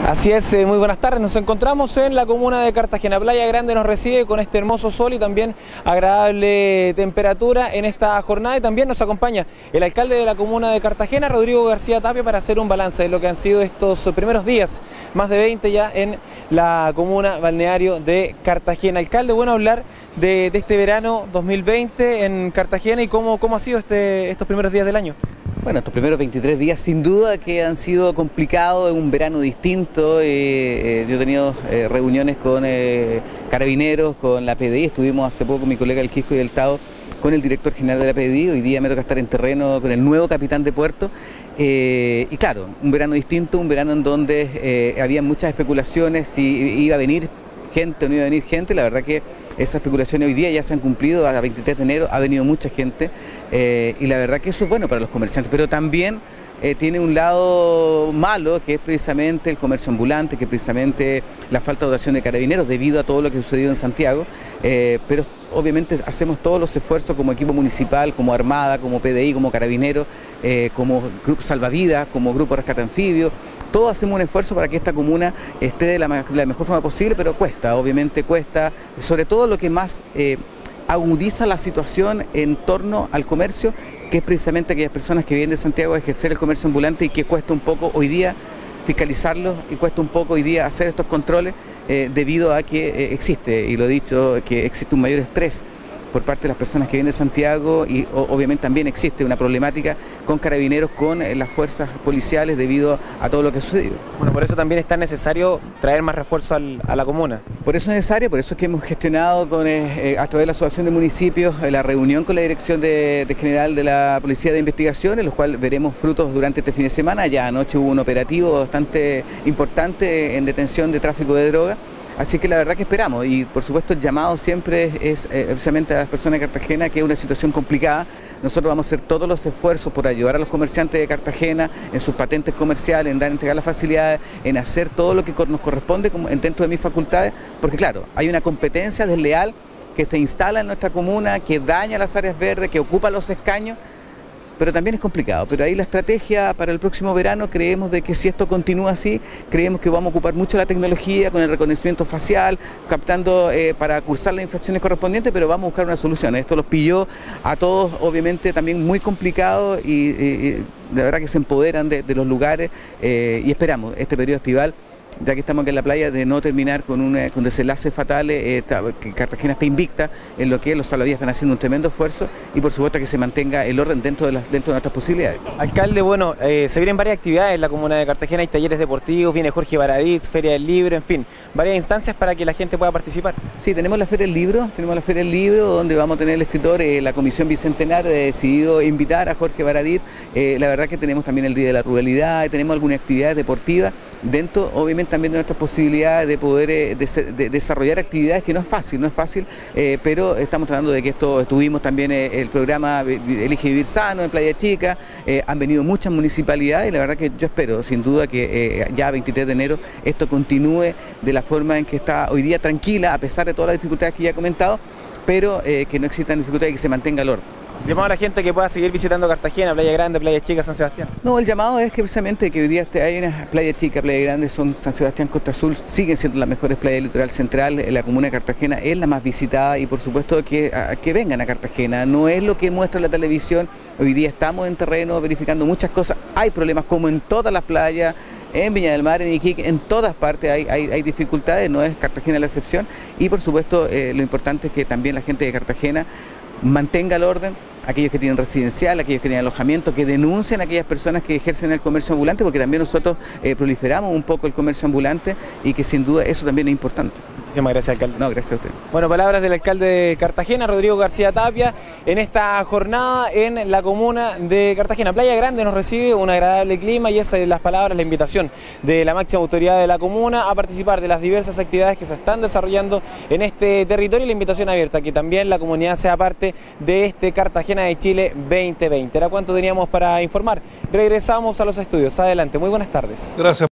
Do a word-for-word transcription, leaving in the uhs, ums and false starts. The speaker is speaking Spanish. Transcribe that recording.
Así es, eh, muy buenas tardes. Nos encontramos en la comuna de Cartagena. Playa Grande nos recibe con este hermoso sol y también agradable temperatura en esta jornada. Y también nos acompaña el alcalde de la comuna de Cartagena, Rodrigo García Tapia, para hacer un balance de lo que han sido estos primeros días, más de veinte ya en la comuna balneario de Cartagena. Alcalde, bueno hablar de, de este verano dos mil veinte en Cartagena y cómo, cómo ha sido este, estos primeros días del año. Bueno, estos primeros veintitrés días sin duda que han sido complicados, un verano distinto. Eh, eh, yo he tenido eh, reuniones con eh, carabineros, con la P D I, estuvimos hace poco con mi colega el Quisco y el Tao, con el director general de la P D I, hoy día me toca estar en terreno con el nuevo capitán de puerto. Eh, y claro, un verano distinto, un verano en donde eh, había muchas especulaciones si iba a venir gente o no iba a venir gente. La verdad que esas especulaciones hoy día ya se han cumplido, a veintitrés de enero ha venido mucha gente eh, y la verdad que eso es bueno para los comerciantes, pero también eh, tiene un lado malo, que es precisamente el comercio ambulante, que es precisamente la falta de dotación de carabineros debido a todo lo que ha sucedido en Santiago, eh, pero obviamente hacemos todos los esfuerzos como equipo municipal, como Armada, como P D I, como Carabineros, eh, como Grupo Salvavidas, como Grupo Rescate Anfibio. Todos hacemos un esfuerzo para que esta comuna esté de la, la mejor forma posible, pero cuesta, obviamente cuesta, sobre todo lo que más eh, agudiza la situación en torno al comercio, que es precisamente aquellas personas que vienen de Santiago a ejercer el comercio ambulante y que cuesta un poco hoy día fiscalizarlos y cuesta un poco hoy día hacer estos controles eh, debido a que eh, existe, y lo he dicho, que existe un mayor estrés por parte de las personas que vienen de Santiago y o, obviamente también existe una problemática con carabineros, con eh, las fuerzas policiales debido a todo lo que ha sucedido. Bueno, por eso también es tan necesario traer más refuerzo al, a la comuna. Por eso es necesario, por eso es que hemos gestionado con, eh, a través de la Asociación de Municipios eh, la reunión con la Dirección de, de General de la Policía de Investigación, en los cuales veremos frutos durante este fin de semana. Ya anoche hubo un operativo bastante importante en detención de tráfico de droga. Así que la verdad que esperamos, y por supuesto el llamado siempre es, es eh, precisamente a las personas de Cartagena, que es una situación complicada. Nosotros vamos a hacer todos los esfuerzos por ayudar a los comerciantes de Cartagena en sus patentes comerciales, en dar, entregar las facilidades, en hacer todo lo que nos corresponde como, dentro de mis facultades, porque claro, hay una competencia desleal que se instala en nuestra comuna, que daña las áreas verdes, que ocupa los escaños, pero también es complicado. Pero ahí la estrategia para el próximo verano, creemos de que si esto continúa así, creemos que vamos a ocupar mucho la tecnología con el reconocimiento facial, captando eh, para cursar las infracciones correspondientes, pero vamos a buscar una solución. Esto los pilló a todos, obviamente, también muy complicado y, y, y de verdad que se empoderan de, de los lugares eh, y esperamos este periodo estival, ya que estamos aquí en la playa, de no terminar con, una, con desenlaces fatales, eh, que Cartagena esté invicta en lo que los salvavidas están haciendo un tremendo esfuerzo y por supuesto que se mantenga el orden dentro de, las, dentro de nuestras posibilidades. Alcalde, bueno, eh, se vienen varias actividades en la comuna de Cartagena, hay talleres deportivos, viene Jorge Baraditz, Feria del Libro, en fin, varias instancias para que la gente pueda participar. Sí, tenemos la Feria del Libro, tenemos la Feria del Libro donde vamos a tener el escritor, eh, la Comisión Bicentenario ha decidido invitar a Jorge Baraditz, eh, la verdad que tenemos también el Día de la Ruralidad, tenemos algunas actividades deportivas, dentro obviamente también de nuestras posibilidades de poder eh, de, de desarrollar actividades, que no es fácil, no es fácil, eh, pero estamos tratando de que esto, estuvimos también eh, el programa Elige Vivir Sano en Playa Chica, eh, han venido muchas municipalidades y la verdad que yo espero sin duda que eh, ya veintitrés de enero esto continúe de la forma en que está hoy día, tranquila, a pesar de todas las dificultades que ya he comentado, pero eh, que no existan dificultades y que se mantenga el orden. Llamado a la gente que pueda seguir visitando Cartagena, Playa Grande, Playa Chica, San Sebastián. No, el llamado es que precisamente que hoy día hay una Playa Chica, Playa Grande, son San Sebastián, Costa Azul, siguen siendo las mejores playas del litoral central. La comuna de Cartagena es la más visitada y por supuesto que, a, que vengan a Cartagena. No es lo que muestra la televisión, hoy día estamos en terreno verificando muchas cosas, hay problemas como en todas las playas, en Viña del Mar, en Iquique, en todas partes hay, hay, hay dificultades, no es Cartagena la excepción y por supuesto eh, lo importante es que también la gente de Cartagena mantenga el orden, aquellos que tienen residencial, aquellos que tienen alojamiento, que denuncien a aquellas personas que ejercen el comercio ambulante, porque también nosotros eh, proliferamos un poco el comercio ambulante y que sin duda eso también es importante. Muchísimas gracias, alcalde. No, gracias a usted. Bueno, palabras del alcalde de Cartagena, Rodrigo García Tapia, en esta jornada en la comuna de Cartagena. Playa Grande nos recibe un agradable clima y esas son las palabras, la invitación de la máxima autoridad de la comuna a participar de las diversas actividades que se están desarrollando en este territorio y la invitación abierta, que también la comunidad sea parte de este Cartagena de Chile veinte veinte. Era cuanto teníamos para informar. Regresamos a los estudios. Adelante, muy buenas tardes. Gracias.